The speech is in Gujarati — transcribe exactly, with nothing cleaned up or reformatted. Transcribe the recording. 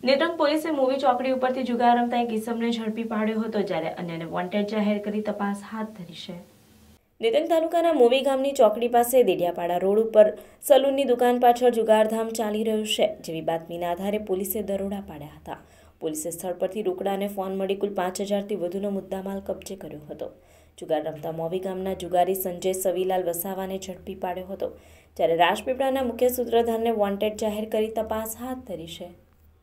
નેત્રંગ પોલીસે મૂવી ચોકડી ઉપરથી જુગાર રમતા એક ઇસમને ઝડપી પાડ્યો હતો, જ્યારે અન્યને વોન્ટેડ જાહેર કરી તપાસ હાથ ધરી છે। નેત્રંગ તાલુકાના મૂવી ગામની ચોકડી પાસે દેડિયાપાડા રોડ ઉપર સલૂનની દુકાન પાછળ જુગારધામ ચાલી રહ્યું છે, જેવી બાતમીના આધારે પોલીસે દરોડા પાડ્યા હતા। પોલીસે સ્થળ પરથી રોકડા અને ફોન મળી કુલ પાંચ હજારથી વધુનો મુદ્દામાલ કબજે કર્યો હતો। જુગાર રમતા મોવી ગામના જુગારી સંજય સવીલાલ વસાવાને ઝડપી પાડ્યો હતો, જ્યારે રાજપીપળાના મુખ્ય સૂત્રધારને વોન્ટેડ જાહેર કરી તપાસ હાથ ધરી છે।